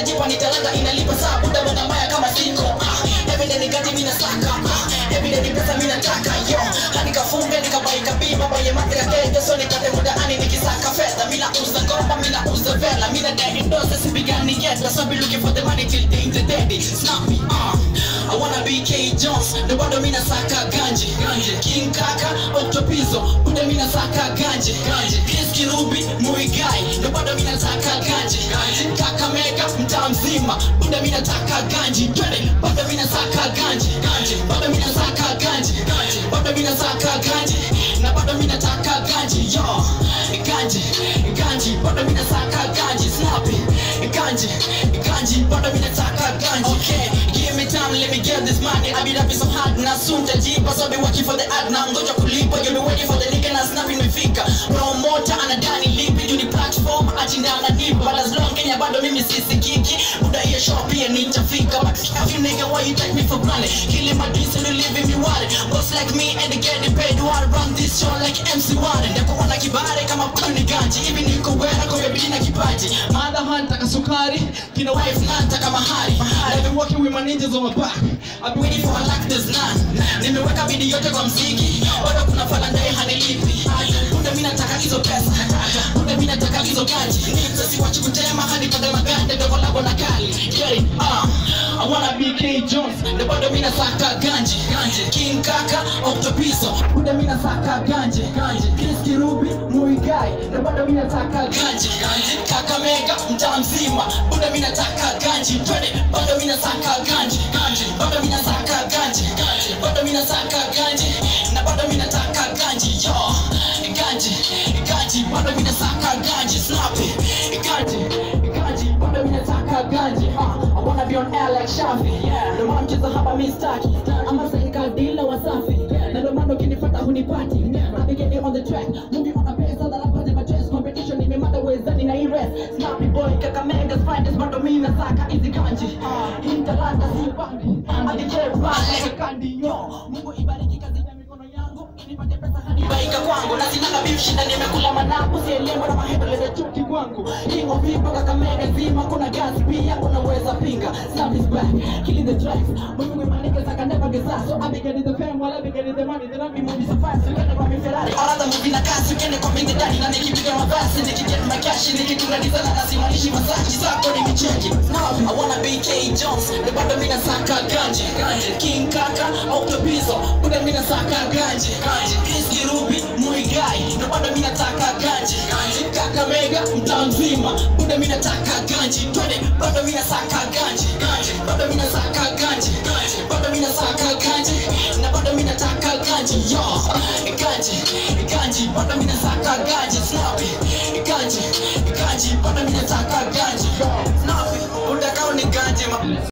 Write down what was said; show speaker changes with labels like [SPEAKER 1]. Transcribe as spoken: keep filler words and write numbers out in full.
[SPEAKER 1] najipa ni talanta inalipa saa buda bonga mbaya kama siko ah everyday ni gati mina saka ah everyday ni pesa mina taka yo hadi kafunga nikabai kabima baye mateka kenge so nikate muda ani nikisaka fedha mina uza ngomba mina uza vela mina dad endorse sipigani yet so be looking for the money till day the daddy snappy ah I wanna be K Jones, the bado mina saka ganji, ganji. King Kaka, Octopizo, buda mina saka ganji, ganji. Kiski Ruby, Muigai, the bado mina saka ganji, ganji. Kakamega, mtaa mzima, buda mina saka ganji, twende, bado mina saka ganji, ganji. Bado mina saka ganji, ganji. Bado mina saka ganji, na bado mina saka ganji, yo. Ganji, ganji, bado mina saka ganji, snappy. Ganji, ganji, bado mina saka ganji. Okay, give me time, let me get this money. I be rapping so hard na soon tajipa. So be working for the ad na ngoja kulipa. You be waiting for the nigga na snapping mefika. Promoter anadani lipi juu ni platform ajinda ananipa. But as long Kenya bado mimi sisi kiki buda hiyo shop pia nitafika. But if you nigga why you take me for granted? Killing my dreams and you living me wild. Boss like me and they getting paid. Do I run this show like M C one? Ndako wana kibare kama kuni ganji. Even niko wera kwa bidii na kipaji. Mother hunter kasukari, kina wife nanta kama hari. I've been working with my ninjas on my back. I've been waiting for a like there's none. Nimeweka bidii yote kwa mziki. Bado kuna fala ndaye hanilipi. Buda mimi nataka hizo pesa. Buda mimi nataka hizo ganji. Nipsa si wachi kutema hadi pande magande ndio kolabo na kali. Get it? Uh, I wanna be K Jones. The bado mimi nasaka ganji. Ganji. King Kaka, Octopizo. Buda mimi nasaka ganji. Ganji. Kiski Ruby, Muigai. The bado mimi nataka ganji. Ganji. Kakamega, mtaa mzima. Buda mimi nataka ganji. Twende, bado mimi nasaka ganji. Ganji. Bado mimi nasaka ganji. Ganji. Bado mimi nasaka ganji. Na bado mimi nataka ganji. Yo. Ganji. Ganji. Bado mimi nasaka ganji. Snappy. Ganji. Ganji. Bado mimi nataka ganji. Uh, I wanna be on air like Shafi. Yeah. The mom kids hapa mistaki. I'm a psycho dealer wasafi. Na ndo maana ukinifuata hunipati. I be getting on the track. Moving on a pace so that I put in my chest. Competition ni mada wezani na irest. Snappy boy Kakamega finest bado mimi nasaka easy ganji. Hintalanta si bandi. I get right like a candy yo. Mungu ibariki kazi ya mikono yangu. Nipate pesa hadi baika kwangu. Na sina kabisa shida nimekula manapo. Sielewi na maheto leza chuki kwangu. King of people Kakamega zima kuna gas pia kuna weza pinga. Snap is back, killing the tracks. Moving with my niggas I can never get sad. So I be getting the fame while I be getting the money. Then I be moving so fast. You can't me Ferrari. All other moving na kasi. You can't come in the daddy. Na nikipiga mabasi. Nikiget my cash. Nikitunganiza na nasimanishi masaji. Sako ni micheki. Now I wanna be K Jones. The bado mina saka ganji. King Kaka, Octopizo. Buda mina saka ganji. Kiski Ruby, Muigai. The bado mina taka ganji. Kakamega, mtaa mzima. Buda mina taka ganji. Twende, bado mina saka ganji. Bado mina saka ganji. Bado mina saka ganji. Na bado mina taka ganji. Yo, ganji, ganji. Bado mina saka ganji.